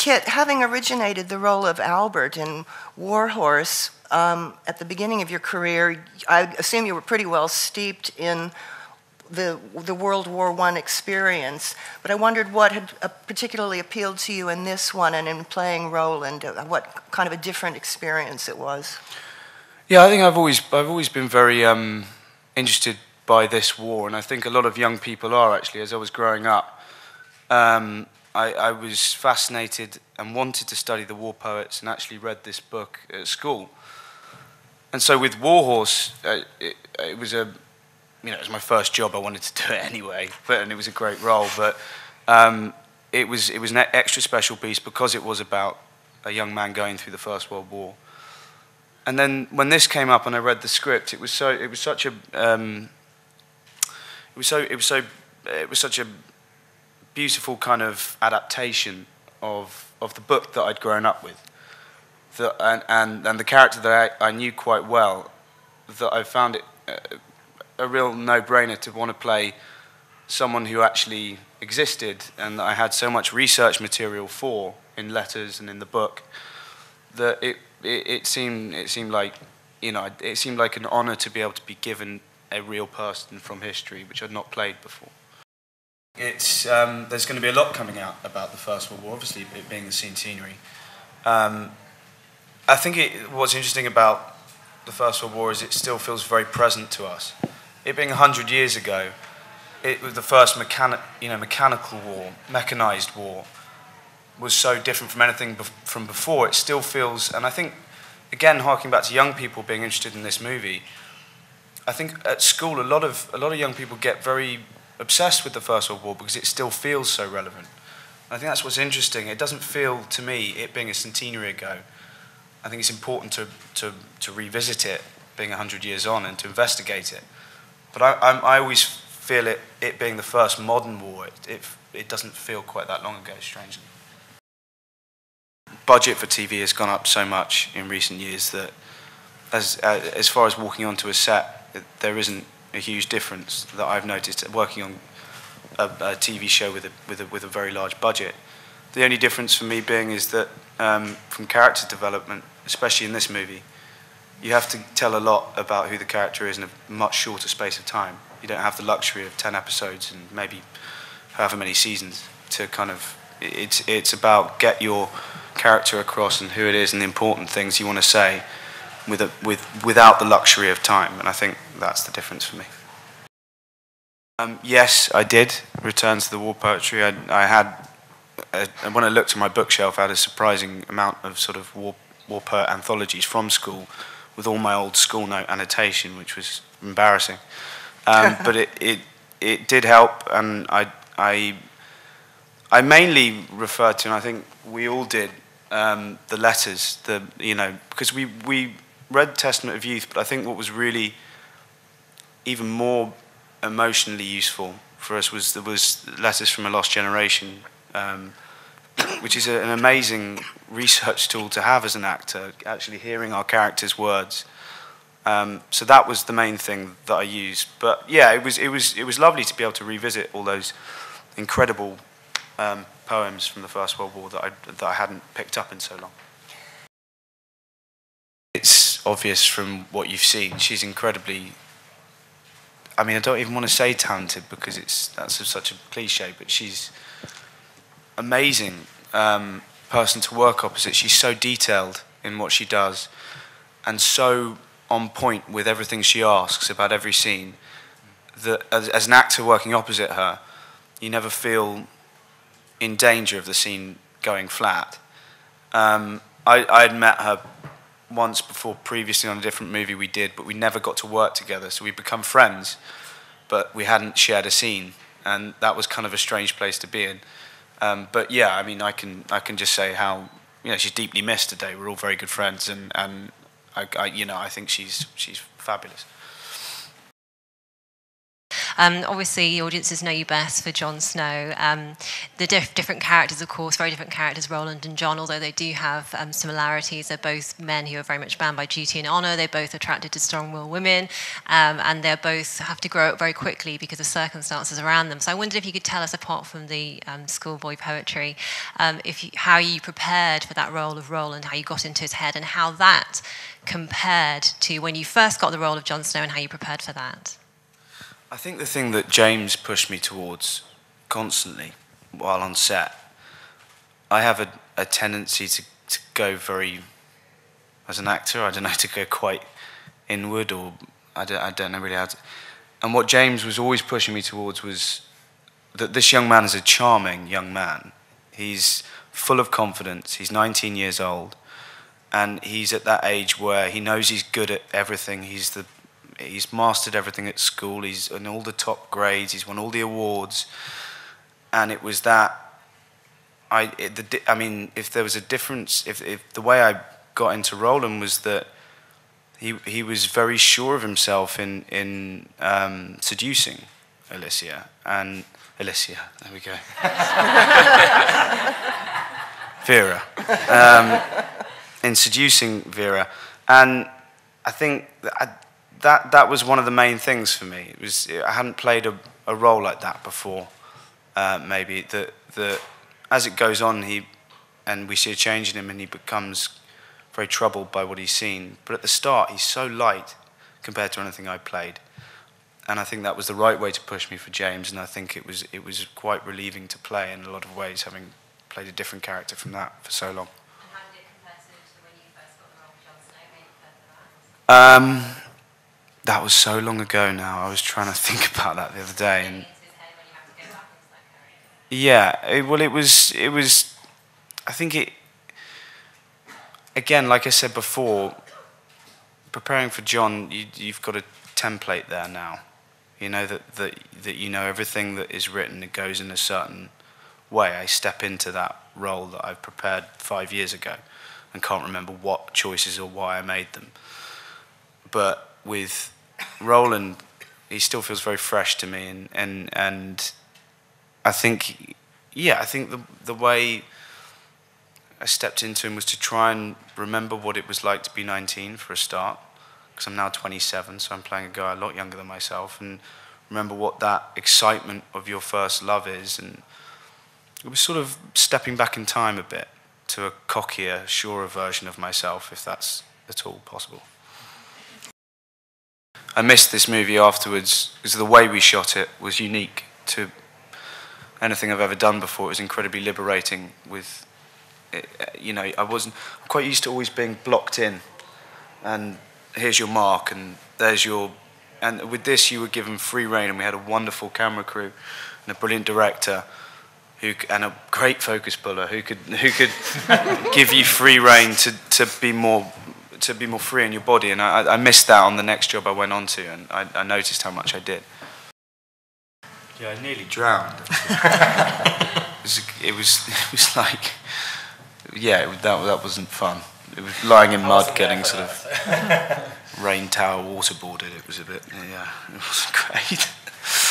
Kit, having originated the role of Albert in War Horse at the beginning of your career, I assume you were pretty well steeped in the World War I experience, but I wondered what had particularly appealed to you in this one and in playing Roland, what kind of a different experience it was. Yeah, I think I've always been very interested by this war, and I think a lot of young people are actually. As I was growing up, I was fascinated and wanted to study the war poets, and actually read this book at school. And so with War Horse, it was a, it was my first job. I wanted to do it anyway, and it was a great role. But it was an extra special piece because it was about a young man going through the First World War. And then when this came up and I read the script, it was such a beautiful kind of adaptation of the book that I'd grown up with, and the character that I knew quite well, that I found it a real no-brainer to want to play someone who actually existed and that I had so much research material for in letters and in the book, that it seemed like, it seemed like an honor to be able to be given a real person from history, which I'd not played before. It's there's going to be a lot coming out about the First World War, obviously it being the centenary. I think what's interesting about the First World War is it still feels very present to us. It being 100 years ago, it was the first mechanical war, mechanized war, was so different from anything from before. It still feels, and I think, again, harking back to young people being interested in this movie, I think at school a lot of young people get very obsessed with the First World War because it still feels so relevant. And I think that's what's interesting. It doesn't feel, to me, it being a centenary ago, I think it's important to revisit it, being 100 years on, and to investigate it. But I always feel it being the first modern war, it doesn't feel quite that long ago, strangely. Budget for TV has gone up so much in recent years that as far as walking onto a set, there isn't a huge difference that I've noticed working on a TV show with a very large budget. The only difference for me being is that from character development, especially in this movie, you have to tell a lot about who the character is in a much shorter space of time. You don't have the luxury of 10 episodes and maybe however many seasons to kind of, it's about get your character across and who it is and the important things you want to say without the luxury of time, and I think that's the difference for me. Yes, I did return to the war poetry. I had, when I looked at my bookshelf, I had a surprising amount of sort of war poet anthologies from school with all my old school note annotation, which was embarrassing. But it did help, and I mainly referred to, and I think we all did, the letters, because we read Testament of Youth, but I think what was really even more emotionally useful for us was Letters from a Lost Generation, which is an amazing research tool to have as an actor, actually hearing our characters' words. So that was the main thing that I used. But yeah, it was lovely to be able to revisit all those incredible poems from the First World War that I hadn't picked up in so long. It's obvious from what you've seen. She's incredibly, I mean, I don't even want to say talented because that's such a cliche, but she's amazing person to work opposite. She's so detailed in what she does and so on point with everything she asks about every scene that as an actor working opposite her, you never feel in danger of the scene going flat. I'd met her once before previously on a different movie we did, but we never got to work together, so we'd become friends, but we hadn't shared a scene, and that was kind of a strange place to be in. But yeah, I mean, I can just say how, she's deeply missed today. We're all very good friends, and I think she's fabulous. Obviously, audiences know you best for Jon Snow. The different characters, of course, very different characters, Roland and Jon, although they do have similarities. They're both men who are very much bound by duty and honour. They're both attracted to strong-willed women, and they both have to grow up very quickly because of circumstances around them. So I wondered if you could tell us, apart from the schoolboy poetry, how you prepared for that role of Roland, how you got into his head, and how that compared to when you first got the role of Jon Snow and how you prepared for that. I think the thing that James pushed me towards constantly while on set, I have a tendency to go very, as an actor, I don't know, to go quite inward, or I don't know really how to. And what James was always pushing me towards was that this young man is a charming young man. He's full of confidence. He's 19 years old, and he's at that age where he knows he's good at everything. He's mastered everything at school. He's in all the top grades. He's won all the awards. And it was that I mean, if there was a difference, if the way I got into Roland was that he was very sure of himself in seducing Alicia. There we go. Vera. In seducing Vera. And I think that was one of the main things for me. I hadn't played a role like that before, maybe. That as it goes on, and we see a change in him, and he becomes very troubled by what he's seen. But at the start, he's so light compared to anything I played. And I think that was the right way to push me for James, and I think it was quite relieving to play in a lot of ways, having played a different character from that for so long. And how did it compare to when you first got the role of Jon Snow? How you prepared for that? That was so long ago now. I was trying to think about that the other day, and yeah, it was. I think it. Again, like I said before, preparing for Jon, you've got a template there now. You know that you know everything that is written. It goes in a certain way. I step into that role that I've prepared 5 years ago, and can't remember what choices or why I made them. But with Roland, he still feels very fresh to me, and I think, yeah, I think the way I stepped into him was to try and remember what it was like to be 19 for a start, because I'm now 27, so I'm playing a guy a lot younger than myself, and remember what that excitement of your first love is. And it was sort of stepping back in time a bit to a cockier, surer version of myself, if that's at all possible. I missed this movie afterwards because the way we shot it was unique to anything I've ever done before. It was incredibly liberating. With, you know, I'm quite used to always being blocked in, and here's your mark, and there's your. And with this, you were given free rein, and we had a wonderful camera crew and a brilliant director, and a great focus puller who could give you free rein to be more free in your body. And I missed that on the next job I went on to, and I noticed how much I did. Yeah, I nearly drowned. it was like, yeah, that wasn't fun. It was lying in mud, getting sort of rain towel waterboarded. It was a bit, yeah, it wasn't great.